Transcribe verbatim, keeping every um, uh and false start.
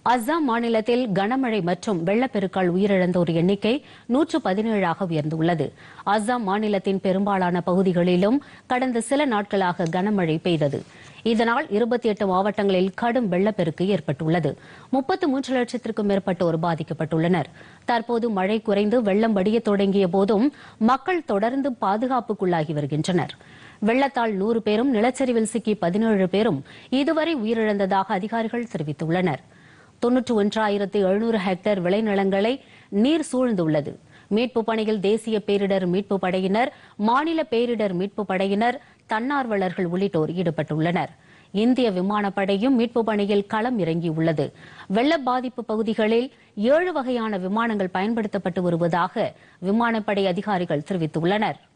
அஸ்ஸாம் மாநிலத்தில் கனமழை மற்றும் வெள்ளப்பெருக்கால் உயிரிழந்தோர் எண்ணிக்கை நூற்று பதினேழாக உயர்ந்துள்ளது. அஸ்ஸாம் மாநிலத்தின் பெரும்பாலான பகுதிகளிலும் கடந்த சில நாட்களாக கனமழை பெய்தது. இதனால் இருபத்தி எட்டு மாவட்டங்களில் கடும் வெள்ளப்பெருக்கு ஏற்பட்டுள்ளது. முப்பத்து மூன்று லட்சத்திற்கும் மேற்பட்டோர் பாதிக்கப்பட்டுள்ளனர். தற்போது மழை குறைந்து வெள்ளம் வடிய தொடங்கிய போதும் மக்கள் தொடர்ந்து பாதுகாப்புக்குள்ளாகி வருகின்றனர். வெள்ளத்தால் நூறு பேரும் நிலச்சரிவில் சிக்கி பதினேழு பேரும் இதுவரை உயிரிழந்ததாக அதிகாரிகள் தெரிவித்துள்ளனர். தொன்னூற்று ஒன்றாயிரத்து எழுநூறு ஹெக்டேர் விளைநிலங்களை நீர் சூழ்ந்துள்ளது. மீட்பு பணியில் தேசிய பேரிடர் மீட்பு படையினர், மாநில பேரிடர் மீட்பு படையினர், தன்னார்வலர்கள் உள்ளிட்டோர் ஈடுபட்டுள்ளனர். இந்திய விமானப்படையும் மீட்பு பணியில் களம் இறங்கியுள்ளது. வெள்ள பாதிப்பு பகுதிகளில் ஏழு வகையான விமானங்கள் பயன்படுத்தப்பட்டு வருவதாக விமானப்படை அதிகாரிகள் தெரிவித்துள்ளனர்.